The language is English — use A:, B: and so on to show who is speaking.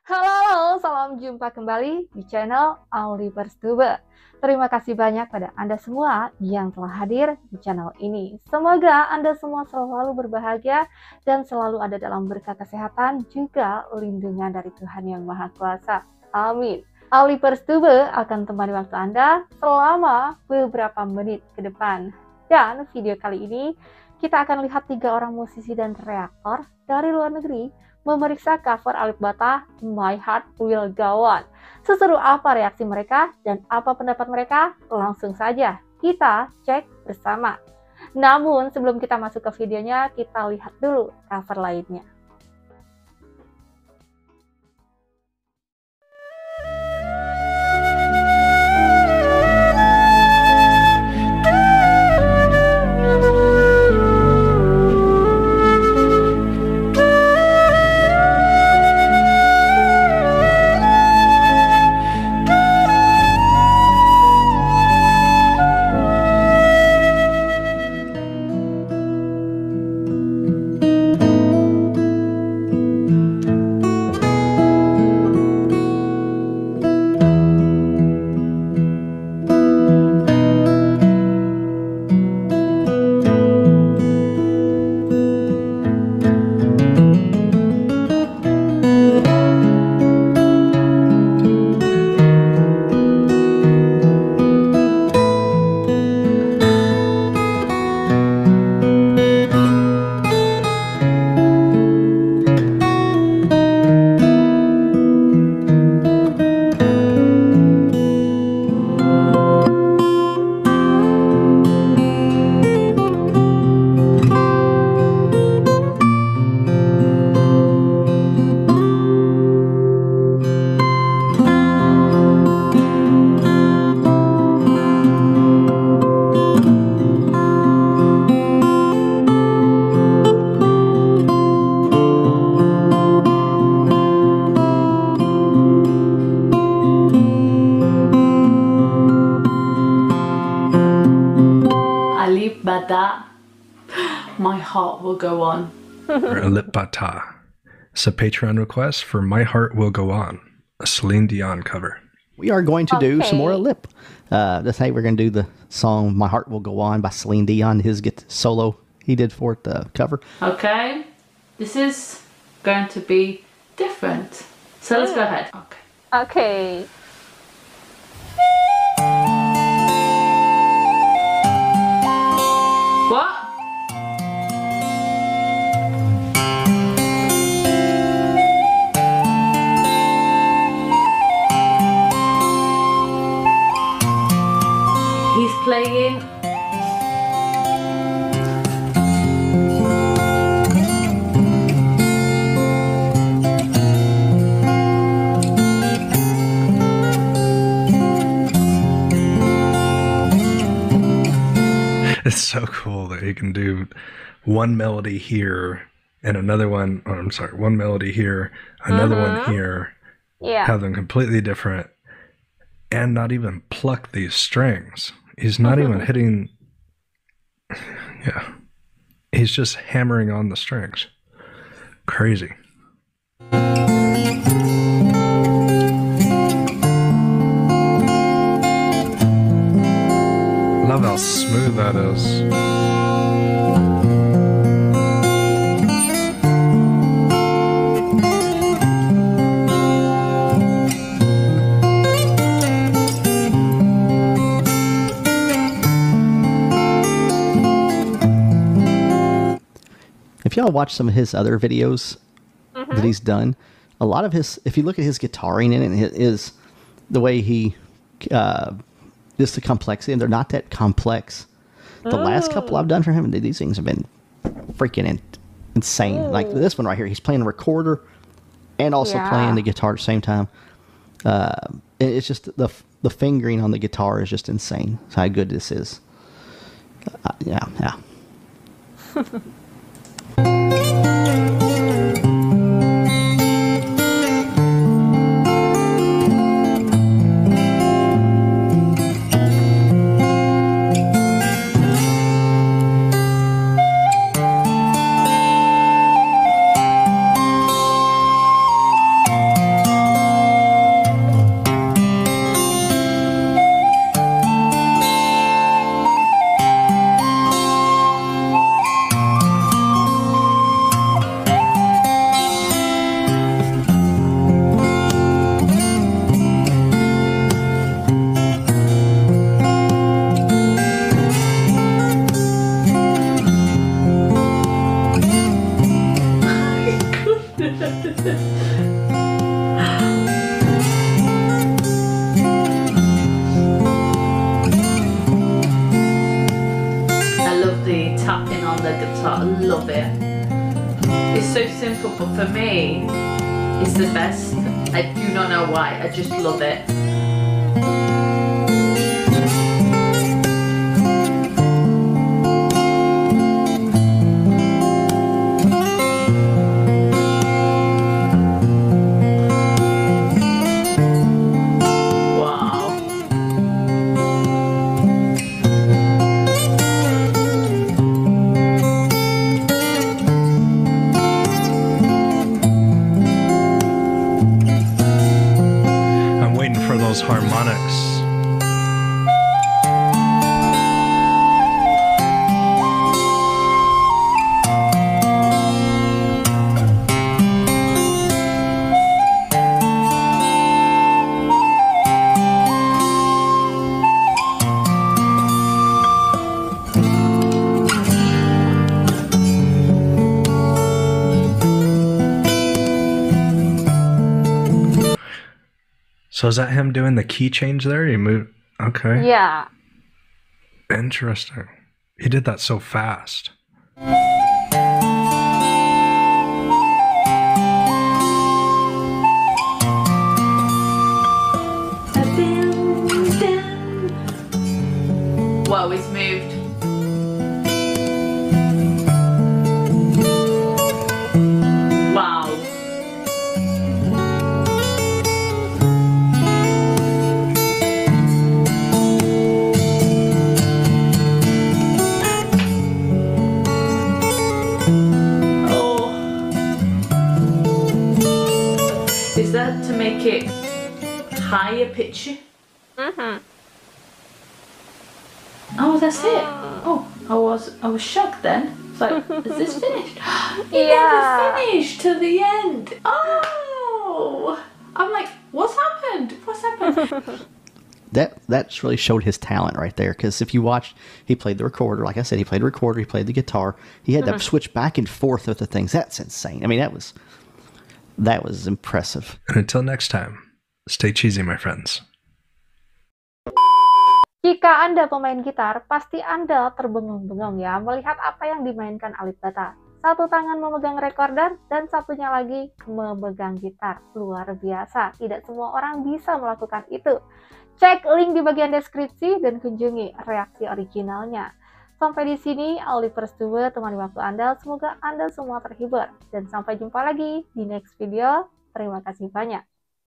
A: Halo, salam jumpa kembali di channel Auli Perstube. Terima kasih banyak pada Anda semua yang telah hadir di channel ini. Semoga Anda semua selalu berbahagia dan selalu ada dalam berkat kesehatan juga lindungan dari Tuhan Yang Maha Kuasa. Amin. Auli Perstube akan temani waktu Anda selama beberapa menit ke depan. Dan video kali ini kita akan lihat 3 orang musisi dan kreator dari luar negeri memeriksa cover Alip Ba Ta My Heart Will Go On. Seseru apa reaksi mereka dan apa pendapat mereka? Langsung saja kita cek bersama. Namun sebelum kita masuk ke videonya, kita lihat dulu cover lainnya.
B: Alip Ba Ta, My Heart Will Go On.
C: Or Alip Ba Ta. It's a Patreon request for My Heart Will Go On, a Celine Dion cover.
D: We are going to do some more Alip. That's how we're going to do the song My Heart Will Go On by Celine Dion, his solo he did for it, the cover.
B: Okay, this is going to be different. So let's go ahead. Okay.
A: Okay.
B: What? He's playing.
C: It's so cool that he can do one melody here and another one, or I'm sorry, one melody here, another one here, have them completely different, and not even pluck these strings. He's not even hitting, he's just hammering on the strings. Crazy. Love how smooth that is.
D: If y'all watch some of his other videos that he's done, a lot of his, if you look at his guitaring in it, is the way he, just the complexity, and they're not that complex. The last couple I've done for him, these things have been freaking insane. Like this one right here, he's playing a recorder and also playing the guitar at the same time. It's just the fingering on the guitar is just insane. It's how good this is. Yeah.
B: I love the tapping on the guitar. I love it. It's so simple, but for me, it's the best. I do not know why. I just love it.
C: Those harmonics. So is that him doing the key change there? He moved. Okay.
A: Yeah.
C: Interesting. He did that so fast.
B: Whoa, he's moved. Wow. Is that to make it higher pitch?
A: Mm-hmm.
B: Oh, that's it. Oh, I was shocked then. It's like, is this finished? It
A: Yeah.
B: never finished till the end. Oh, I'm like, what's happened? What's happened?
D: That's really showed his talent right there. Because if you watched, he played the recorder. Like I said, he played the recorder. He played the guitar. He had to switch back and forth with the things. That's insane. I mean, that was impressive.
C: And until next time, stay cheesy, my friends.
A: Jika Anda pemain gitar, pasti Anda terbengung-bengung ya melihat apa yang dimainkan Alip Ba Ta. Satu tangan memegang recorder dan satunya lagi memegang gitar. Luar biasa, tidak semua orang bisa melakukan itu. Cek link di bagian deskripsi dan kunjungi reaksi originalnya. Sampai di sini, Oliver Stube temani waktu Anda. Semoga Anda semua terhibur. Dan sampai jumpa lagi di next video. Terima kasih banyak.